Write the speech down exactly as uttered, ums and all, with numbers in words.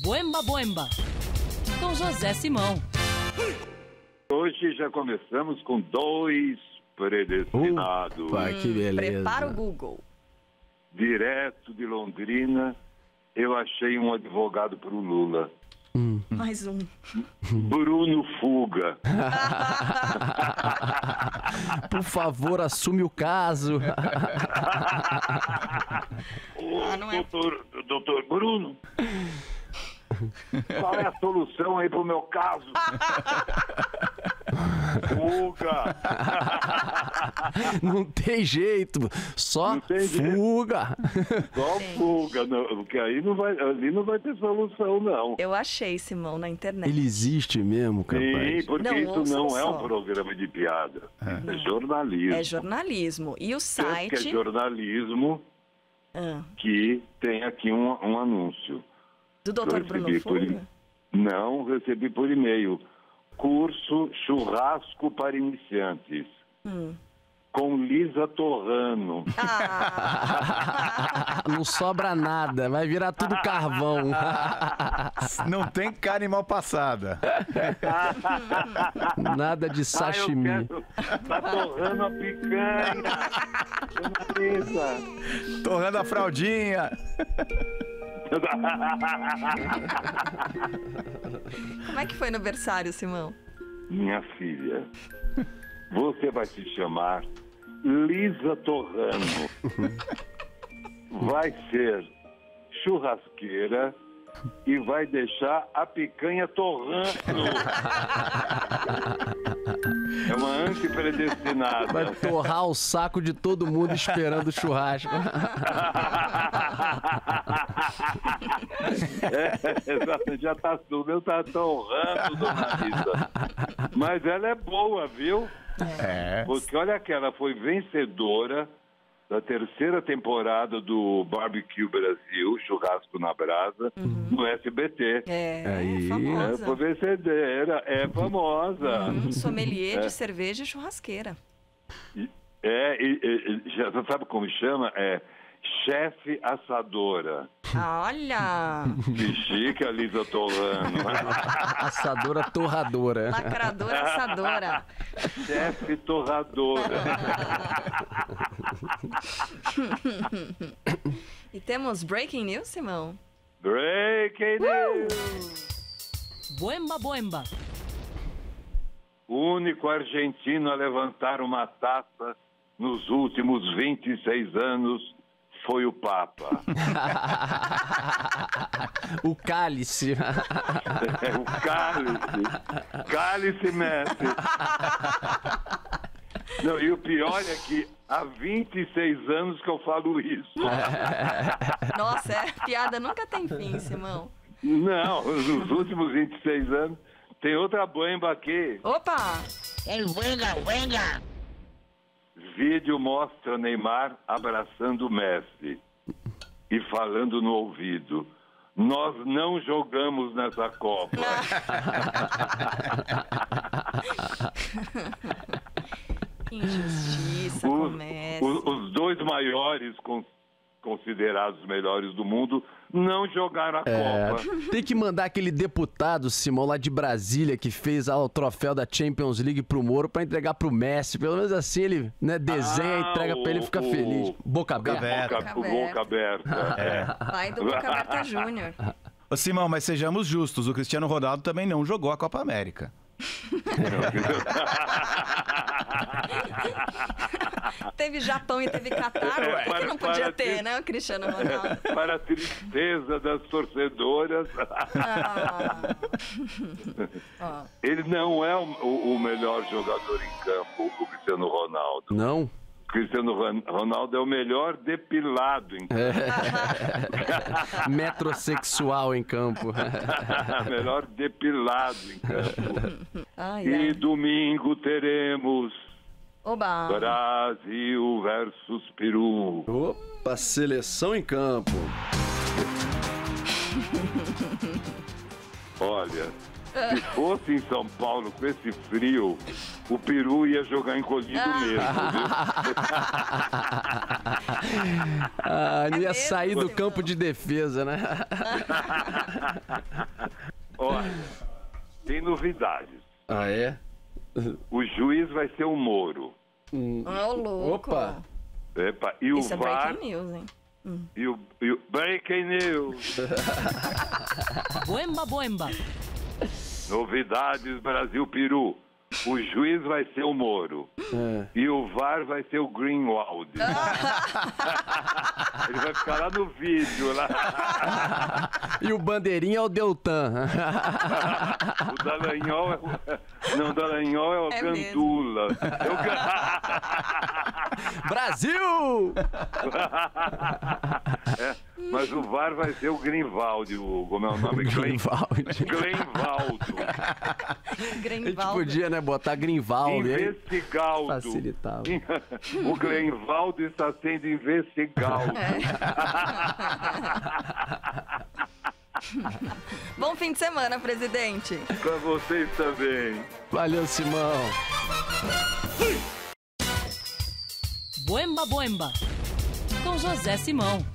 Boemba Boemba, com José Simão. Hoje já começamos com dois predestinados. Opa, que beleza. Prepara o Google. Direto de Londrina, eu achei um advogado para o Lula. Hum. Mais um. Bruno Fuga. Por favor, assume o caso. Ô, Ah, não é- doutor, doutor Bruno, qual é a solução aí pro meu caso? Fuga. Não tem jeito, só Não tem jeito. fuga. Só fuga, não, porque aí não vai, ali não vai ter solução, não. Eu achei, Simão, na internet. Ele existe mesmo, Sim, capaz. porque Não, isso ouçam não é um só. programa de piada. É jornalismo. É jornalismo. E o Tanto que é site... jornalismo Ah, que tem aqui um, um anúncio. do doutor Eu Bruno recebi por Fuga? e- Não, recebi por e-mail. Curso Churrasco para Iniciantes. Hum. Com Lisa Torrano. Ah, Não sobra nada, vai virar tudo carvão. Não tem carne mal passada. Nada de sashimi. Ah, eu quero... Tá torrando a picanha. Dona Lisa. Torrando a fraldinha. como é que foi no berçário, Simão? Minha filha, você vai se chamar Lisa Torrano. Vai ser churrasqueira e vai deixar a picanha torrando. É uma antipredestinada. Vai torrar o saco de todo mundo esperando o churrasco. É, exato, já tá tudo, eu tá torrando, dona Lisa. Mas ela é boa, viu? É. Porque olha que ela foi vencedora da terceira temporada do Barbecue Brasil, Churrasco na Brasa, no S B T. É, Aí, É, famosa. foi vencedora, é famosa. Hum, sommelier É. de cerveja e churrasqueira. É, e, e, e, já sabe como chama? É chefe assadora. Ah, olha! Que chique a Lisa Torrano. Assadora torradora. Lacradora assadora. Chefe torradora. E temos breaking news, Simão? Breaking news! Boemba Boemba, O único argentino a levantar uma taça nos últimos vinte e seis anos foi o Papa. O cálice. É o Cálice. Cálice Messi. Não, e o pior é que há vinte e seis anos que eu falo isso. Nossa, é, piada nunca tem fim, Simão. Não, nos últimos vinte e seis anos tem outra boemba aqui. Opa! El Wenga, Wenga. Vídeo mostra Neymar abraçando Messi e falando no ouvido: nós não jogamos nessa Copa. Que injustiça, Os, começa. os- os dois maiores con- considerados os melhores do mundo não jogaram a É, Copa. tem que mandar aquele deputado, Simão, lá de Brasília, que fez ah, o troféu da Champions League pro Moro pra entregar pro Messi. Pelo menos assim ele né, desenha, Ah, entrega pra ele e fica o- feliz. Boca aberta. aberta. Boca, o boca aberta. Pai do Boca Aberta Júnior. Ô, Simão, mas sejamos justos. O Cristiano Ronaldo também não jogou a Copa América. Teve Japão e teve Catar, É, por que que para- não podia para ter, ter- né, o Cristiano Ronaldo? Para a tristeza das torcedoras, Ah. ele não é o, o- o melhor jogador em campo, o Cristiano Ronaldo. Não? O Cristiano Ron- Ronaldo é o melhor depilado em campo. Metrosexual em campo. melhor depilado em campo. Ai, E ai. domingo teremos Oba! Brasil versus Peru. Opa, seleção em campo. Olha, se fosse em São Paulo com esse frio, o Peru ia jogar encolhido Ah. mesmo, Ah, não ia mesmo, sair do Simão? campo de defesa, né? viu? Olha, tem novidades. Ah, é? O juiz vai ser o Moro. Ô, louco. Opa. Epa, e o Isso é V A R... breaking news, hein? E o, e o Breaking News. Boemba, boemba. Novidades Brasil-Peru. O juiz vai ser o Moro. É. E o V A R vai ser o Greenwald. Ele vai ficar lá no vídeo. Lá. E o bandeirinha é o Deltan. O Dallagnol é o... Não, o Dallagnol é o É Gandula. É o Gan- Brasil! É, mas o V A R vai ser o Greenwald. O, como é o nome? Glen... Greenwald. Glenvaldo. A gente Greenwald. podia, né, botar Greenwald, hein? Investigaldo. Facilitava. O Glenvaldo está sendo investigado. Bom fim de semana, presidente. Pra vocês também. Valeu, Simão. Boemba, boemba. Com José Simão.